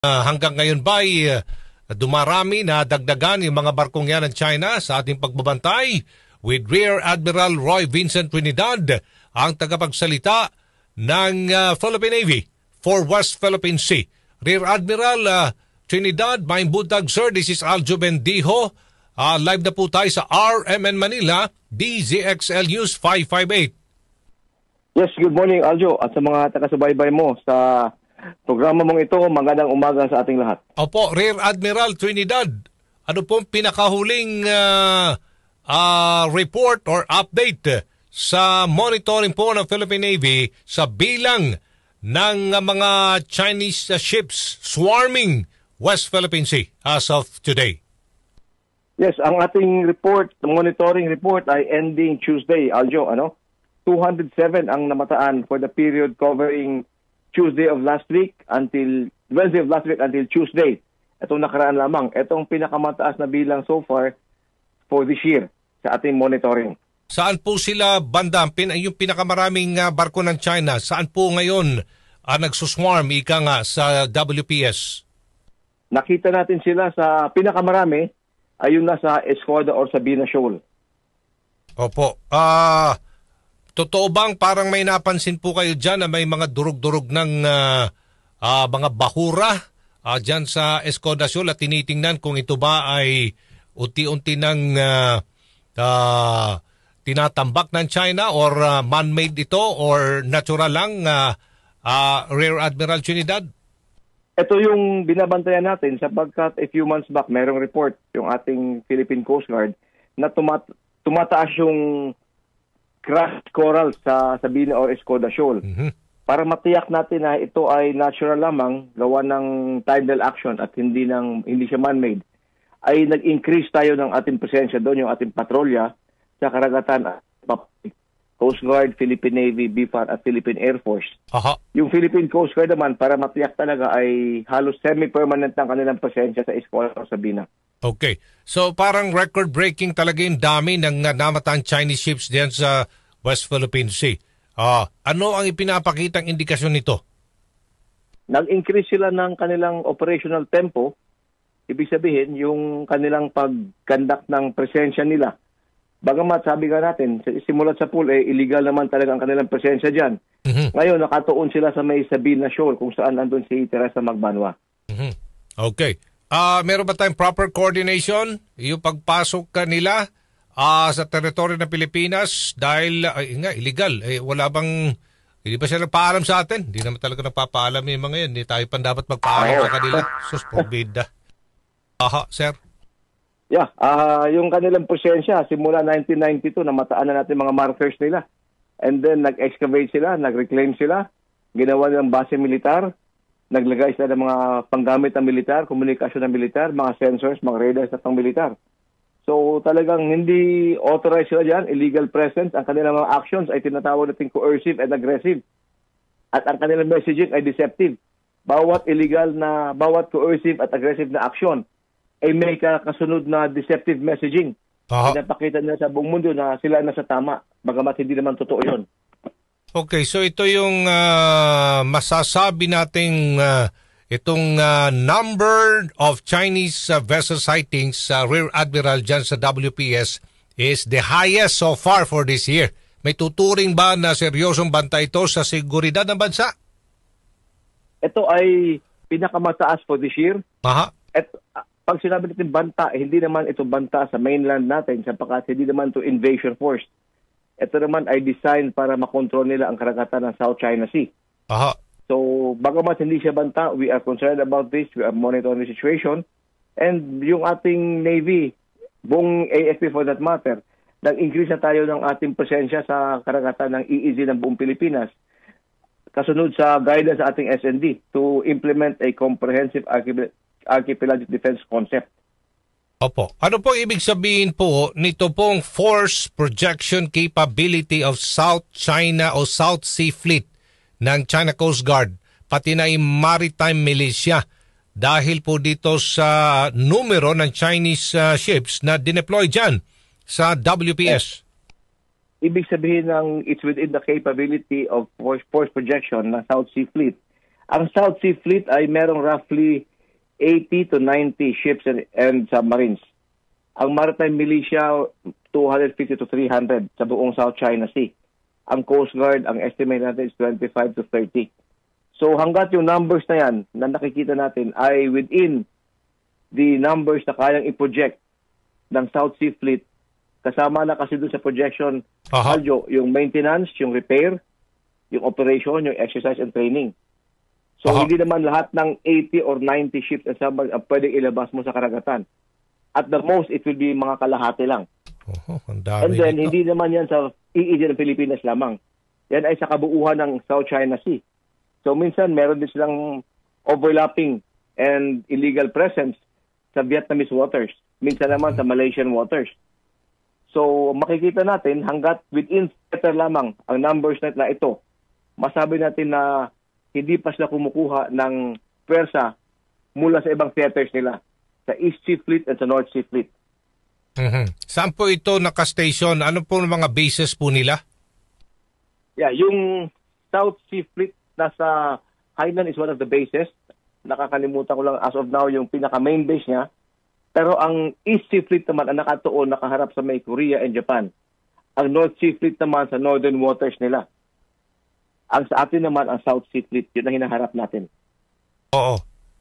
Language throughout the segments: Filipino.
Hanggang ngayon ba dumarami na dagdagan yung mga barkong yan ng China sa ating pagbabantay? With Rear Admiral Roy Vincent Trinidad, ang tagapagsalita ng Philippine Navy for West Philippine Sea. Rear Admiral Trinidad, maayong buntag sir, this is Aljo Bendijo. Live na po tayo sa RMN Manila, DZXL News 558. Yes, good morning Aljo at sa mga taga-subaybay mo sa programa mong ito. Magandang umaga sa ating lahat. Opo, Rear Admiral Trinidad, ano pong pinakahuling report or update sa monitoring po ng Philippine Navy sa bilang ng mga Chinese ships swarming West Philippine Sea as of today? Yes, ang ating report, monitoring report ay ending Tuesday, Aljo. 207 ang namataan for the period covering Wednesday of last week until Tuesday. Itong nakaraan lamang. Itong pinakamataas na bilang so far for this year sa ating monitoring. Saan po sila banda? Yung pinakamaraming barko ng China, saan po ngayon nagsuswarm ika nga sa WPS? Nakita natin sila sa pinakamarami ayun na sa Escoda or Sabina Shoal. Opo. Totoo bang parang may napansin po kayo dyan na may mga durug-durug ng mga bahura dyan sa Escoda Shoal at tinitingnan kung ito ba ay unti-unti ng tinatambak ng China or man-made ito or natural lang, Rear Admiral Trinidad? Ito yung binabantayan natin sapagkat a few months back mayroong report yung ating Philippine Coast Guard na tumataas yung crushed coral sa Sabina or Escoda Shoal. Para matiyak natin na ito ay natural lamang, gawa ng tidal action at hindi siya man-made, ay nag-increase tayo ng ating presensya doon, yung ating patrolya sa karagatan, Coast Guard, Philippine Navy, BFAR at Philippine Air Force. Yung Philippine Coast Guard naman, para matiyak talaga, ay halos semi-permanent ang kanilang presensya sa Escoda o Sabina. Okay. So parang record-breaking talaga yung dami ng namataan Chinese ships diyan sa West Philippine Sea. Ano ang ipinapakitang indikasyon nito? Nag-increase sila ng kanilang operational tempo. Ibig sabihin, yung kanilang pag-conduct ng presensya nila. Bagamat sabi nga natin, simulat sa pool, illegal naman talaga ang kanilang presensya dyan. Ngayon, nakatuon sila sa may Sabina Shoal kung saan nandun si Teresa Magbanwa. Okay. Meron ba tayong proper coordination? Yung pagpasok nila sa teritoryo ng Pilipinas dahil illegal. Wala bang, hindi ba sila nagpaalam sa atin? Hindi naman talaga nagpapaalam yung mga yan. Hindi tayo pa dapat magpaalam sa kanila. Sus, forbida. Sir? Yeah, yung kanilang presensya, simula 1992, namataan na natin mga markers nila. And then, nag-excavate sila, nag-reclaim sila, ginawa nilang base militar, naglagay sila ng mga panggamit ng militar, komunikasyon ng militar, mga sensors, mga radars at pang militar. So talagang hindi authorized sila dyan, illegal presence. Ang kanilang mga actions ay tinatawag natin coercive and aggressive. At ang kanilang messaging ay deceptive. Bawat coercive at aggressive na action ay may kasunod na deceptive messaging. Pinapakita nila sa buong mundo na sila nasa tama, bagamat hindi naman totoo yun. Okay, so ito yung masasabi nating itong number of Chinese vessel sightings sa Rear Admiral dyan sa WPS is the highest so far for this year. May tuturing ba na seryosong banta ito sa seguridad ng bansa? Ito ay pinakamataas for this year. At pag sinabi natin banta, hindi naman ito banta sa mainland natin sapagkat hindi naman ito invasion force. Ito naman ay design para makontrol nila ang karagatan ng South China Sea. So, bagamat hindi siya banta, we are concerned about this. We are monitoring the situation. And yung ating Navy, buong AFP for that matter, nag-increase na tayo ng ating presensya sa karagatan ng EEZ ng buong Pilipinas. Kasunod sa guidance sa ating SND to implement a comprehensive archipelagic defense concept. Opo. Ano pong ibig sabihin po nito pong force projection capability of South China o South Sea Fleet ng China Coast Guard, pati na yung maritime militia dahil po dito sa numero ng Chinese ships na dineploy dyan sa WPS? Ibig sabihin ng it's within the capability of force projection ng South Sea Fleet. Ang South Sea Fleet ay merong roughly 80 to 90 ships and submarines. Ang maritime militia, 250 to 300 sa buong South China Sea. Ang Coast Guard, ang estimate natin is 25 to 30. So hanggat yung numbers na yan na nakikita natin ay within the numbers na kayang i-project ng South Sea Fleet, kasama na kasi doon sa projection, Aljo, yung maintenance, yung repair, yung operation, yung exercise and training. So hindi naman lahat ng 80 or 90 ships and submarines ang pwedeng ilabas mo sa karagatan. At the most, it will be mga kalahati lang. Ang dami And then, nito. hindi naman yan sa EEZ ng Pilipinas lamang. Yan ay sa kabuuan ng South China Sea. So minsan, meron din silang overlapping and illegal presence sa Vietnamese waters. Minsan naman sa Malaysian waters. So makikita natin, hanggat within theater lamang ang numbers na ito, masabi natin na hindi pa sila kumukuha ng pwersa mula sa ibang theaters nila, sa East Sea Fleet at sa North Sea Fleet. Saan po ito naka-station? Ano po mga bases po nila? Yeah, yung South Sea Fleet nasa Hainan is one of the bases. Nakakalimutan ko lang as of now yung pinaka-main base niya. Pero ang East Sea Fleet naman ang nakatuon, nakaharap sa may Korea and Japan. Ang North Sea Fleet naman sa northern waters nila. Ang sa atin naman ang South Sea Fleet, yun ang hinaharap natin. Oo.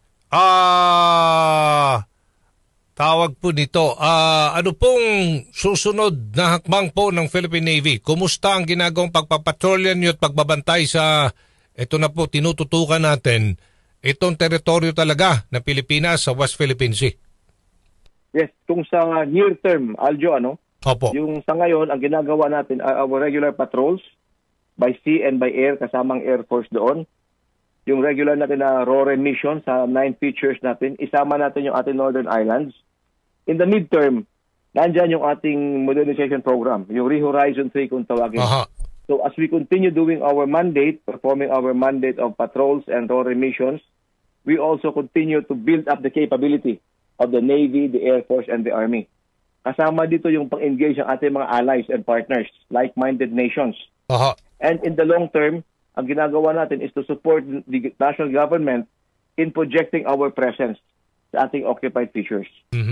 Tawag po nito, ano pong susunod na hakbang po ng Philippine Navy? Kumusta ang ginagawang pagpapatrolya niyo at pagbabantay sa, ito na po, tinututukan natin, itong teritoryo talaga ng Pilipinas sa West Philippine Sea? Yes, kung sa near term, Aljo, Opo. yung sa ngayon, ang ginagawa natin are our regular patrols by sea and by air, kasamang Air Force doon. Yung regular natin na RORE mission sa 9 features natin, isama natin yung ating Northern Islands. In the midterm, nandyan yung ating modernization program, yung Re-Horizon 3 kung tawagin. So as we continue doing our mandate, performing our mandate of patrols and RORE missions, we also continue to build up the capability of the Navy, the Air Force, and the Army. Kasama dito yung pang-engage ng ating mga allies and partners, like-minded nations. And in the long term, ang ginagawa natin is to support the national government in projecting our presence sa ating occupied features.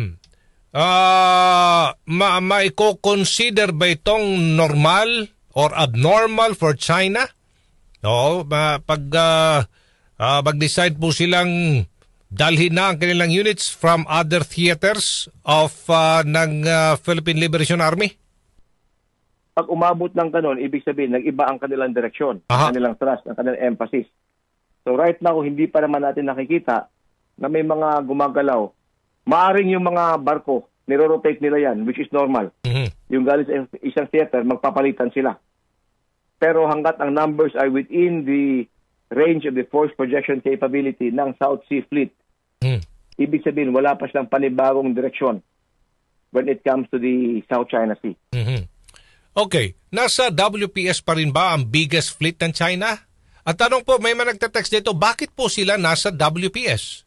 Maiko-consider ba itong normal or abnormal for China? Oo, pag mag-decide po silang dalhin na ang kanilang units from other theaters of ng Philippine Liberation Army? Pag umabot ng kanon, ibig sabihin, nag-iba ang kanilang direksyon, ang kanilang thrust, ang kanilang emphasis. So right now, hindi pa naman natin nakikita na may mga gumagalaw. Maaring yung mga barko, niro-rotate nila yan, which is normal. Yung galing sa isang theater, magpapalitan sila. Pero hanggat ang numbers are within the range of the force projection capability ng South Sea Fleet, ibig sabihin, wala pa silang panibagong direksyon when it comes to the South China Sea. Okay, nasa WPS pa rin ba ang biggest fleet ng China? At tanong po, may mga nagtatext dito, bakit po sila nasa WPS?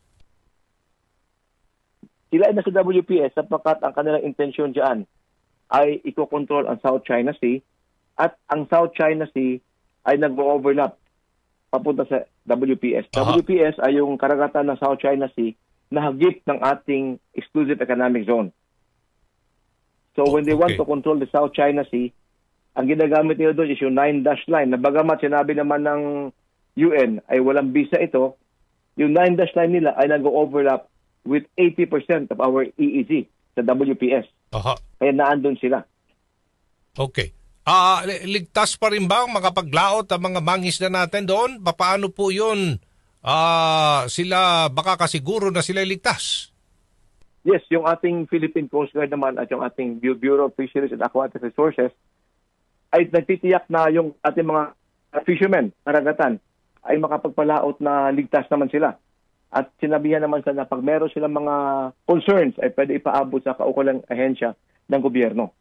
Sila ay nasa WPS sapagkat ang kanilang intensyon dyan ay ikokontrol ang South China Sea at ang South China Sea ay nag-overlap papunta sa WPS. WPS ay yung karagatan ng South China Sea na hagip ng ating exclusive economic zone. So when they want to control the South China Sea, ang ginagamit nila doon is yung 9-dash line. Na bagamat sinabi naman ng UN ay walang visa ito, yung 9-dash line nila ay nag-overlap with 80% of our EEZ sa WPS. Kaya naandun sila. Okay. Ligtas pa rin ba ang makapaglaot ang mga mangisda natin doon? Paano po yun? Sila baka kasiguro na sila ligtas? Yes, yung ating Philippine Coast Guard naman at yung ating Bureau of Fisheries and Aquatic Resources ay nagtitiyak na yung ating mga fishermen, karagatan, ay makapagpalaot na ligtas naman sila. At sinabihan naman sa na pag meron silang mga concerns ay pwede ipaabot sa kaukulang ahensya ng gobyerno.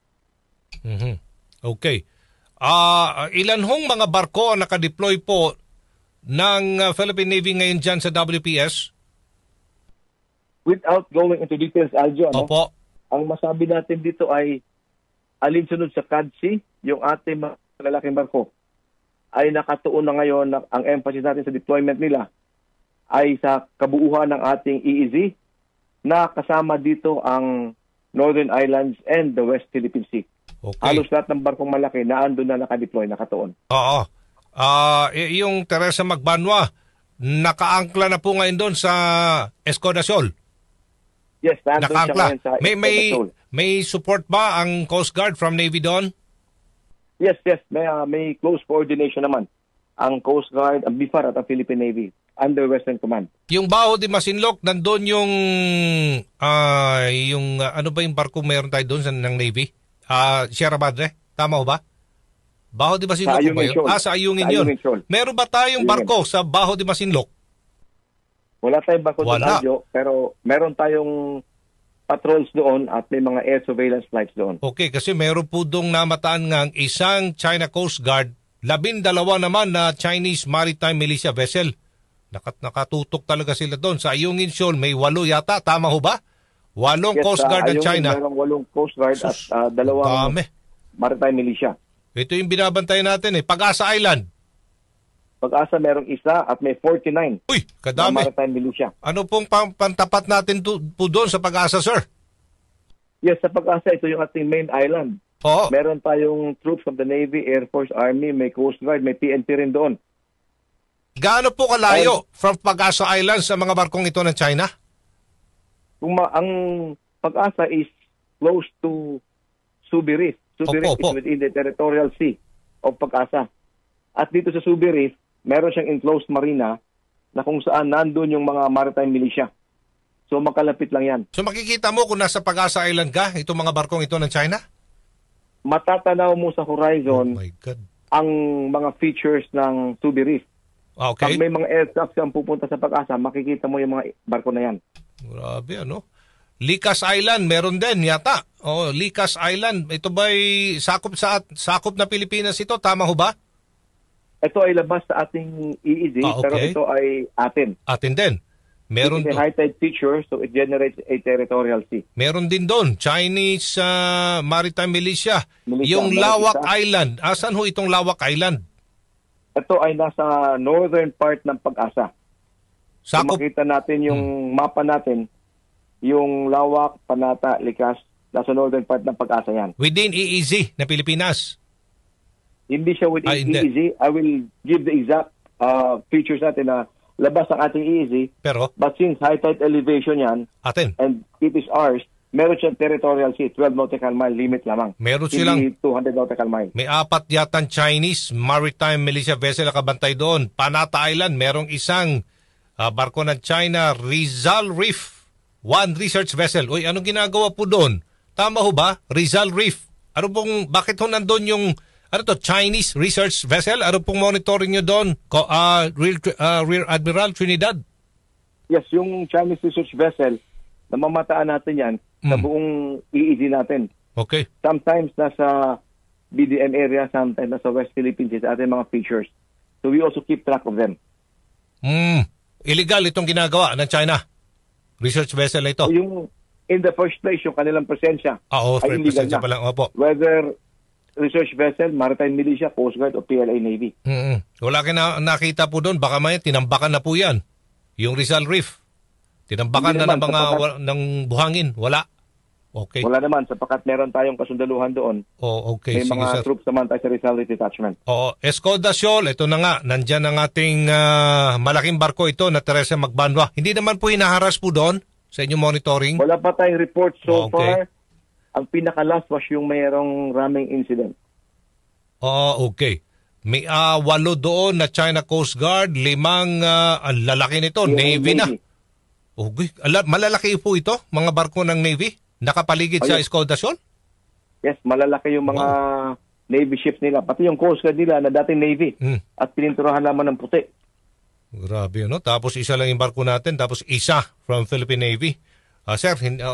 Okay. Ilan hong mga barko ang nakadeploy po ng Philippine Navy ngayon dyan sa WPS? Without going into details, Aljo, Opo. Ang masabi natin dito ay alinsunod sa CADSI, yung ating mga lalaking barko, ay nakatuon na ngayon ang emphasis natin sa deployment nila ay sa kabuuan ng ating EEZ na kasama dito ang Northern Islands and the West Philippine Sea. Okay. Halos lahat ng barkong malaki na andun na nakadeploy, nakatuon. Oo. Yung Teresa Magbanwa, nakaangkla na po ngayon doon sa Escudasol. Yes, nandun siya Nakaangkla. ngayon sa May, Escudasol. may support ba ang Coast Guard from Navy doon? Yes. May close coordination naman ang Coast Guard, ang BIFAR at ang Philippine Navy under Western Command. Yung Baho de Masinloc, nandun yung ano ba yung barko meron tayo doon ng Navy? Sierra Madre? Tama ho ba? Baho de Masinloc Sa ba yun? Ayungin Shoal. Sa Ayungin Sa yun. Ayungin Shoal. Meron ba tayong barko sa Baho de Masinloc? Wala tayong barko doon, Wala. Aljo, pero meron tayong patrols doon at may mga air surveillance flights doon. Okay, kasi meron po doong namataan ng isang China Coast Guard, 12 naman na Chinese Maritime Militia vessel. Nakatutok talaga sila doon. Sa Ayungin Shoal, may 8 yata. Tama ho ba? 8 Coast Guard ng China. Merong 8 Coast Guard at Sus, 2 dami. Maritime Militia. Ito yung binabantayan natin Pag-asa Island. Pag-asa merong isa at may 49 Uy, na kadami. Maritime Militia. Ano pong pantapat natin po doon sa Pag-asa, sir? Yes, sa Pag-asa, ito yung ating main island. Oo. Meron tayong troops of the Navy, Air Force, Army, may Coast Guard, may PNP rin doon. Gaano po kalayo from Pag-asa Island sa mga barkong ito ng China? Ang Pag-asa is close to Subi Reef. Subi Reef Opo. is within the territorial sea of Pag-asa. At dito sa Subi Reef, meron siyang enclosed marina na kung saan nandun yung mga maritime militia. So makalapit lang yan. So makikita mo kung nasa Pag-asa Island ka, itong mga barkong ito ng China? Matatanaw mo sa Oh horizon my God. ang mga features ng Subi Reef. Okay. Pag may mga aircraft kang pupunta sa Pag-asa, makikita mo yung mga barko na yan. Grabe, ano? Likas Island, meron din yata. Likas Island. Ito ba'y sakop na Pilipinas ito? Tama ho ba? Ito ay labas sa ating EEZ, Okay. pero ito ay atin. Atin din. Meron It is a high tide feature, so it generates a territorial sea. Meron din doon, Chinese Maritime Militia. Yung meron Lawak isa. Island. Asan ho itong Lawak Island? Ito ay nasa northern part ng Pag-asa. So Sakop. makita natin yung mapa natin, yung Lawak, Panata, Likas, nasa northern part ng Pag-asa yan. Within EEZ na Pilipinas. Hindi siya within Hindi. EEZ. I will give the exact features natin na labas ng ating EEZ. Pero, But since high tide elevation yan, atin. and it is ours, meron siyang territorial sea, 12 nautical mile limit lamang. Meron Hindi silang, 200 nautical mile. may 4 yatang Chinese Maritime Militia vessel na kabantay doon. Panata Island, merong isang barko ng China, Rizal Reef, 1 research vessel. Uy, anong ginagawa po doon? Tama ho ba? Rizal Reef. Bakit ho nandun yung, Chinese research vessel? Ano pong monitoring nyo doon? Rear Admiral Trinidad? Yes, yung Chinese research vessel, namamataan natin yan sa buong EEZ natin. Okay. Sometimes nasa BDM area, sometimes nasa West Philippines, sa ating mga features. So we also keep track of them. Illegal itong ginagawa ng China. Research vessel na ito. So yung, in the first place, yung kanilang presensya ay illegal presensya na. pa lang. Opo. Whether research vessel, maritime militia, Coast Guard, o PLA Navy. Wala kayo nakita po doon. Baka may tinambakan na po yan. Yung Rizal Reef. Tinambakan Hindi na ng naman, mga sapagkat- ng buhangin. Wala. Okay. Wala naman, sapagkat meron tayong kasundaluhan doon. Okay. May Sige, mga sir. troops naman tayo sa Rizal Detachment. Escudasol, ito na nga. Nandyan ang ating malaking barko ito na Teresa Magbanwa. Hindi naman po hinaharas po doon sa inyong monitoring? Wala pa tayong report so Okay. far. Ang pinaka-last was yung mayroong ramming incident. Okay. May 8 doon na China Coast Guard, 5 ang lalaki nito, Yung Navy na. Okay. Malalaki po ito, mga barko ng Navy? Nakapaligid sa Ayun. Escudasol? Yes, malalaki yung mga Navy ships nila. Pati yung Coast Guard nila na dating Navy. At pininturahan naman ng puti. Grabe, no? Tapos isa lang yung barko natin, tapos isa from Philippine Navy. Sir,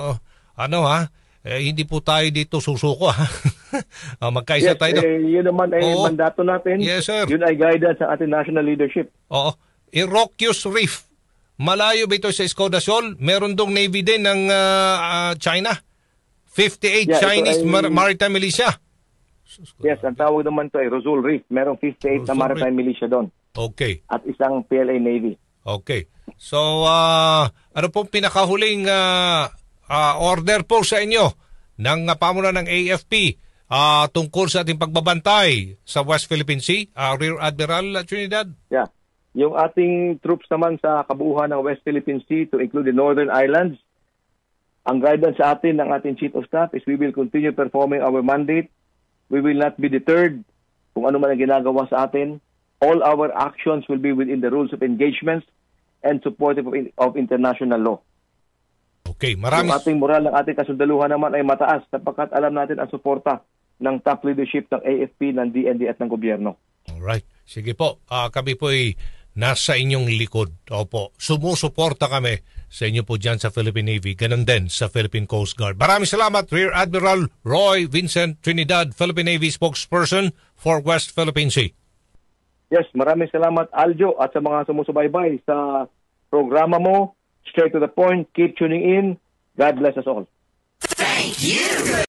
hindi po tayo dito susuko, ha? Magkaisa Yes, tayo. yun naman ay Oo. mandato natin. Yes, sir. Yun ay guidance sa ating national leadership. Oo. Iroquois Reef. Malayo ba ito sa Escudasol? Meron dong Navy din ng China. 58 Yeah, ito Chinese ay- Maritime Militia. Yes, ang tawag naman to ay Rosul Reef. Merong 58 na Rosul maritime militia doon. Okay. At isang PLA Navy. Okay. So, ano pong pinakahuling order po sa inyo ng pamunan ng AFP tungkol sa ating pagbabantay sa West Philippine Sea, Rear Admiral Trinidad? Yeah. Yung ating troops naman sa kabuuan ng West Philippine Sea to include the Northern Islands, ang guidance sa atin ng ating Chief of Staff is we will continue performing our mandate. We will not be deterred kung ano man ang ginagawa sa atin. All our actions will be within the rules of engagements and supportive of international law. Okay, Yung ating moral ng ating kasundaluhan naman ay mataas sapagkat alam natin ang suporta ng top leadership ng AFP, ng DND at ng gobyerno. Alright. Sige po, kami po ay nasa inyong likod. Opo, sumusuporta kami sa inyo po dyan sa Philippine Navy. Ganon din sa Philippine Coast Guard. Maraming salamat, Rear Admiral Roy Vincent Trinidad, Philippine Navy spokesperson for West Philippine Sea. Yes, maraming salamat Aljo at sa mga sumusubaybay sa programa mo. Straight to the point, keep tuning in. God bless us all. Thank you.